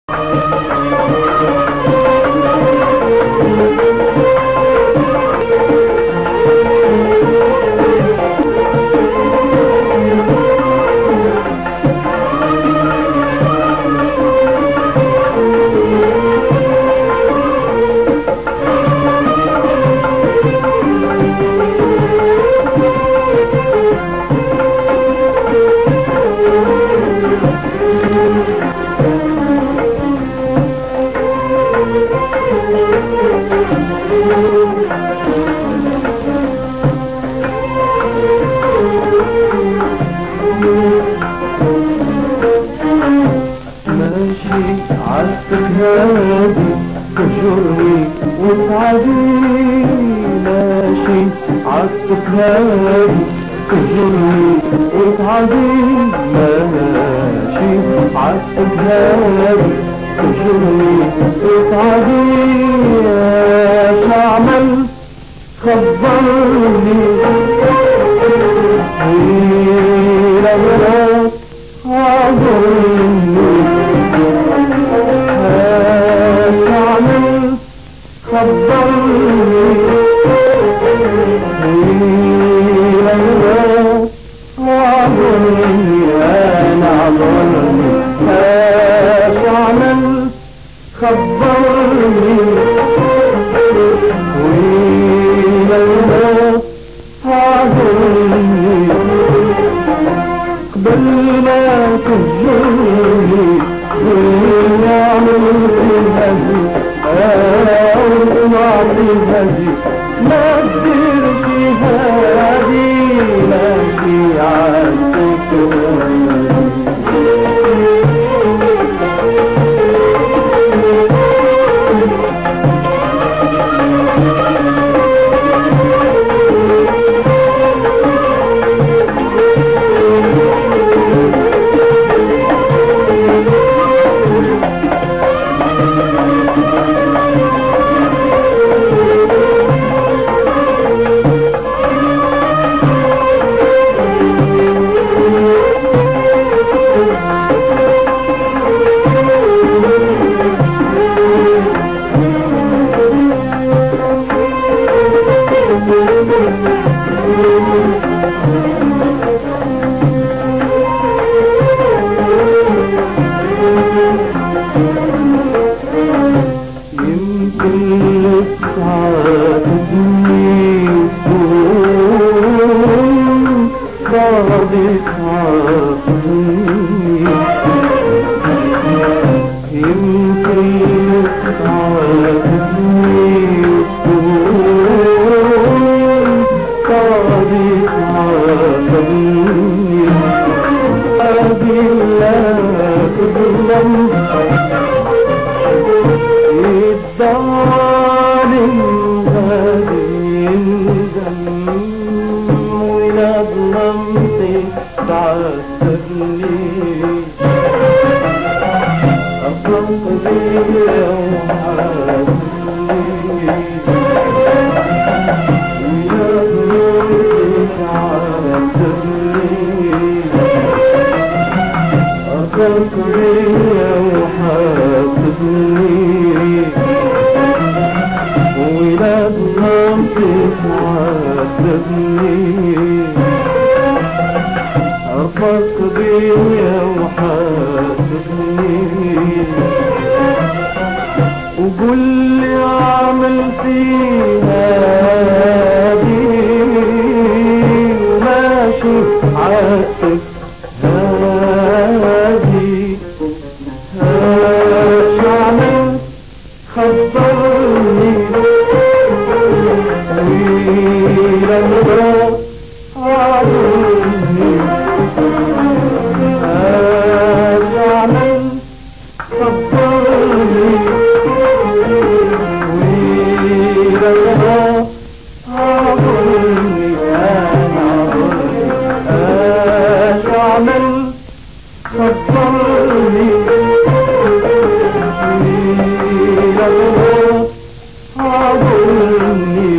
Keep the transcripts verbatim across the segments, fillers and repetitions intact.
عالسكنادي تجرني وتعدي، ماشي عالسكنادي تجرني وتعدي، ماشي عالسكنادي تجرني وتعدي. ايش اعمل خبرني لولاك عذرني، خبرني لولاك عذرني، انا عذرني ايش اعمل خبرني ولولاك عذرني. قبل ما تهجرني ونعمل الهزي ونعطي الهزي، ما تديرش هادي ماشي عالسكنادي. عرفك بيا وحاسبني وقول لي اعمل فيها دي وماشي عاتب هادي. ايش اعمل خبرني لولاك عذرني، ايش اعمل خبرني ولولاك عذرني، انا عذرني ايش اعمل خبرني ولولاك عذرني.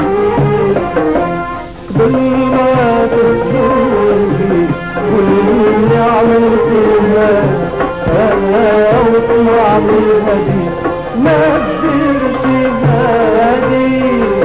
قبل ما تهجرني واللي عملت لها انا وطلع هدي ما قدرش هادي